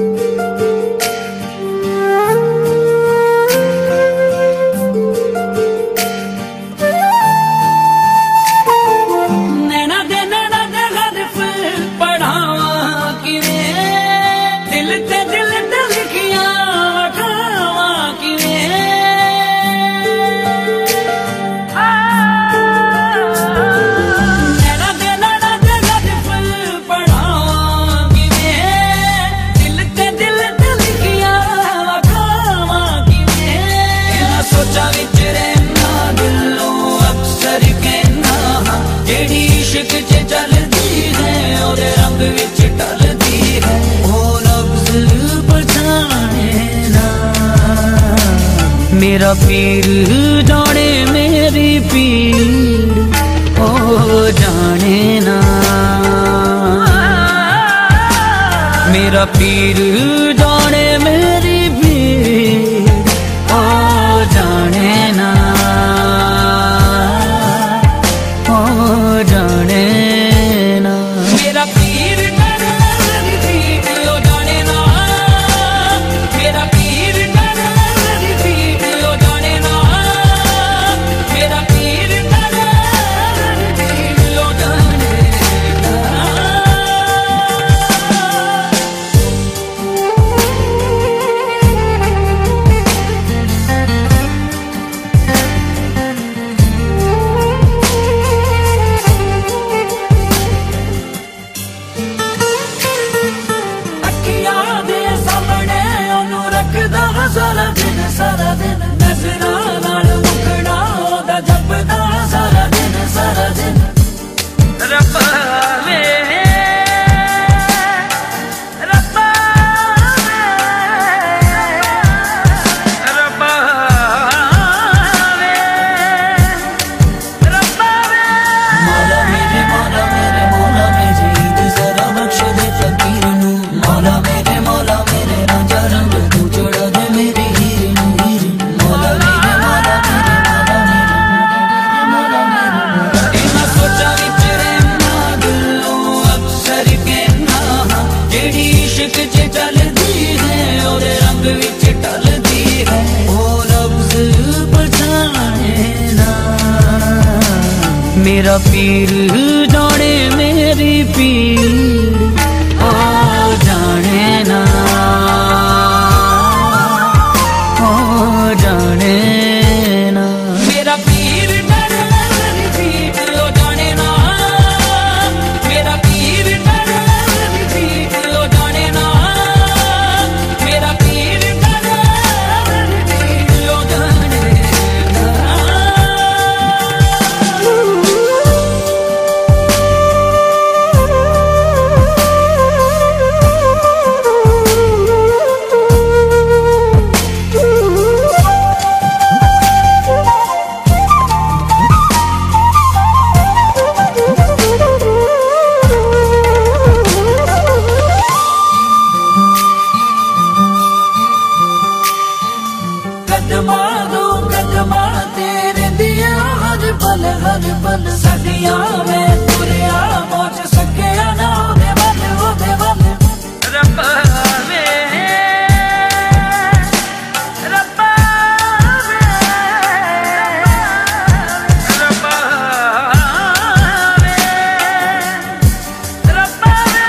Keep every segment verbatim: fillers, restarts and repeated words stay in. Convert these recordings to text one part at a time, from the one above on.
मेरा पीर जाने मेरी पीर ओ जाने ना, मेरा पीर जाने मेरी पीर ओ जाने ना, ओ जाने ना। मेरा पीर मेरी पीर ओ जाने ना, मेरा पीर मेरी पीर ओ जाने ना, मेरा पीर मेरी पीर ओ जाने ना। सारा दिन सारा दिन नजरा नाल मुकड़ा ओदा जपदा सारा दिन सारा दिन रब्बा वे रब्बा वे रब्बा वे रब्बा वे। मौला मेरे मौला मेरे मौला मेरी ईद जरा बख्श दे फकीर नू, मौला मेरे मौला मेरे रांझा रंग तू जोड़ा दे मेरी हीर नू हीर। मौला मेरे मौला मेरे मौला मेरे मौला मेरे इन्हां सोचां विच रहना दिलों अक्सर कहना, जेड़ी इश्क च चलदी है ओदे रंग विच ढलदी है, ओ लफ्ज़ पछाणे ना। मेरा पीर जाने मेरी पीर ओ जाने ना, ओ जाने ना। मेरा पीर मेरी पीर ओ जाने ना, मेरा पीर मेरी पीर ओ जाने ना, मेरा पीर मेरी पीर ओ जाने ना। कदमा दो कदमा तेरे दिया हर पल हर पल सदिया में तुरिया पहुंच सके ना ओदे वल ओदे वल। रब्बा वे रब्बा वे रब्बा वे रब्बा वे।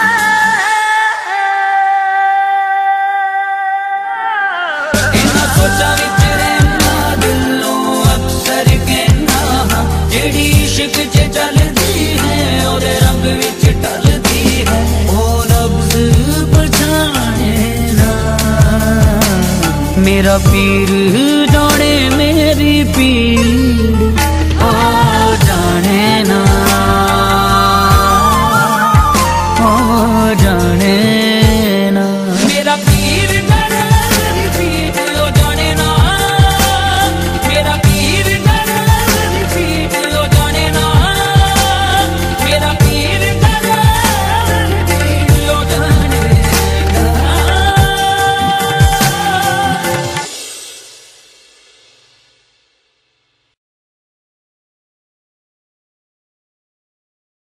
इन्हां सोचां विच रहना दिलों अक्सर कहना, जेड़ी इश्क च चलदी है ओदे रंग विच ढलदी है, ओ लफ्ज़ पछाणे ना। मेरा पीर जाने मेरी पीर